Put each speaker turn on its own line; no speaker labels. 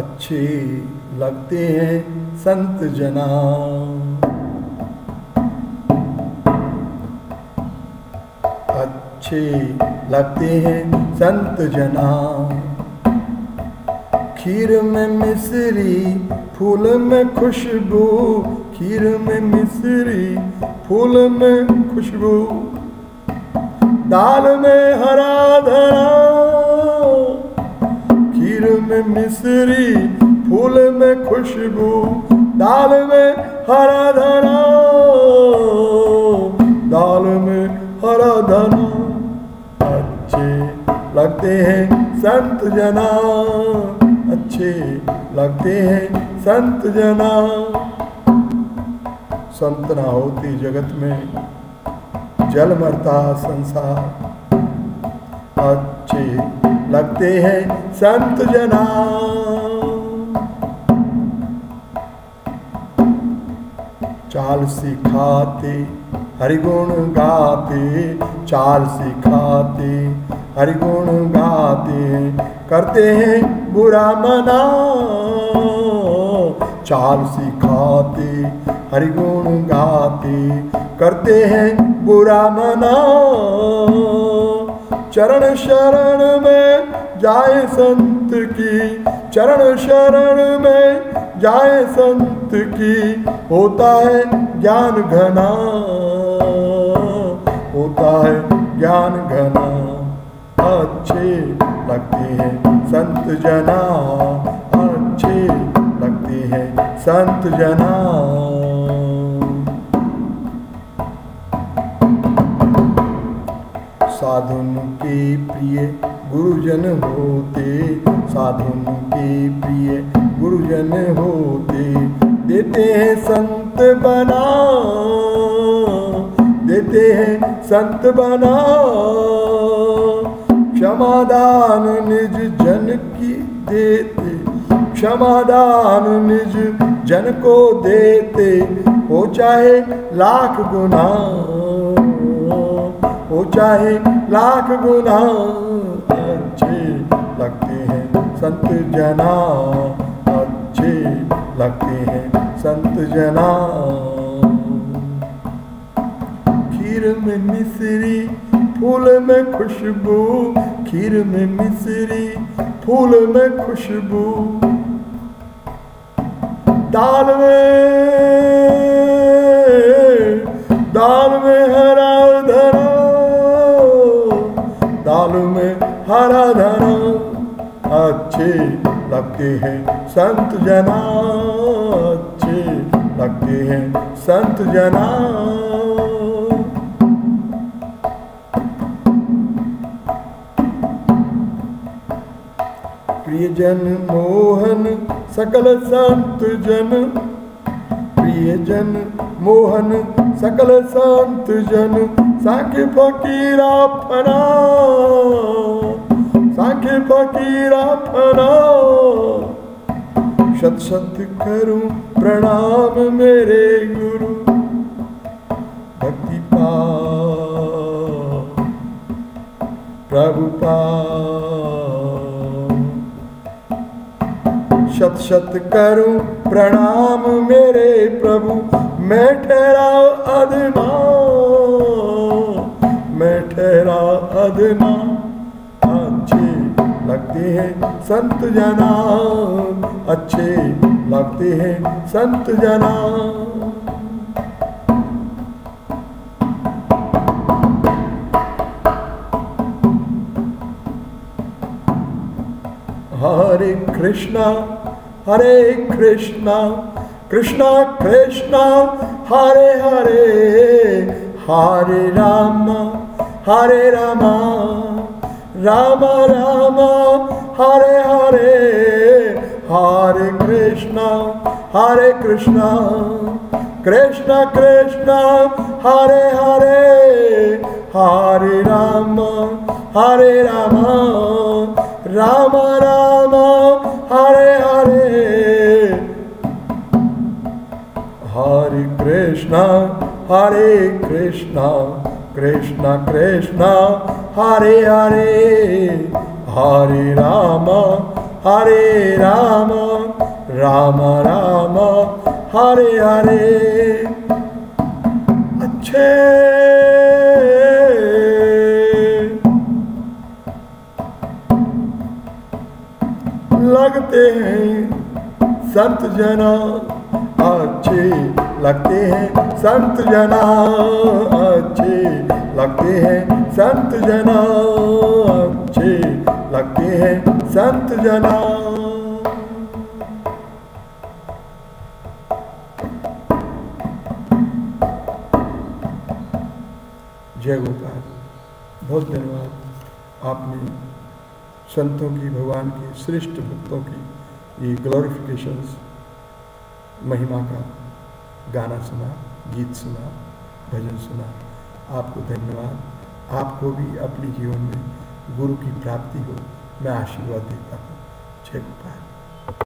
अच्छे लगते हैं संत जना। अच्छे लगते हैं संत जना। खीर में मिश्री फूल में खुशबू, खीर में मिश्री फूल में खुशबू, दाल में हरा धरा। खीर में मिश्री फूल में खुशबू, दाल में हरा धरा, दाल में हरा धरा। अच्छे लगते हैं संत जना, अच्छे लगते हैं संत जना। संत ना होती जगत में जल मरता संसार। अच्छे लगते हैं संत जना। चाल सिखाते हरिगुण गाते, चाल सिखाते हरिगुण गाते, करते हैं बुरा मना। चाल सिखाते हरिगुण गाते, करते हैं बुरा मना। चरण शरण में जाए संत की, चरण शरण में जाए संत की, होता है ज्ञान घना, होता है ज्ञान घना। अच्छे लगते हैं संत जना, अच्छे लगते हैं संत जना। साधुन के प्रिय गुरुजन होते, साधुन के प्रिय गुरुजन होते, देते हैं संत बना, देते हैं संत बना। क्षमादान निज जन की देते, क्षमादान निज जन को देते, हो चाहे लाख गुना, हो चाहे लाख गुना। अच्छे लगते हैं संत जना, अच्छे लगते हैं संत जना। खीर में मिश्री फूल में खुशबू, खीर में मिश्री फूल में खुशबू, दाल में हरा धरा, दाल में हरा धरा। अच्छे लगते हैं संत जना, अच्छे लगते हैं संत जना। प्रियजन मोहन सकल संत जन, प्रियजन मोहन सकल संत जन, सांख्य फकीरा फना, सांख्य फकीरा फना। शत शत करूं प्रणाम मेरे गुरु, भक्ति पा प्रभु पा। शत शत करूं प्रणाम मेरे प्रभु, मैं ठहरा अधना, मैं ठहरा अधना। अच्छे लगते हैं संत जना, अच्छे लगते हैं संत जना। हरे कृष्णा हरे कृष्णा, कृष्णा कृष्णा हरे हरे, हरे राम राम, राम राम हरे हरे। हरे कृष्णा कृष्णा कृष्णा हरे हरे, हरे राम राम राम हरे हरे। हरे कृष्णा कृष्णा कृष्णा हरे हरे, हरे राम हरे राम राम राम हरे हरे। अच्छे लगते हैं संत जना, अच्छे लगते हैं संत जना, अच्छे लगते हैं संत जना, अच्छे लगते हैं संत जना। जय गोपाल। बहुत धन्यवाद। आपने संतों की, भगवान की, श्रेष्ठ भक्तों की ये ग्लोरिफिकेशंस महिमा का गाना सुना, गीत सुना, भजन सुना। आपको धन्यवाद। आपको भी अपने जीवन में गुरु की प्राप्ति हो, मैं आशीर्वाद देता हूँ। जय गोपाल।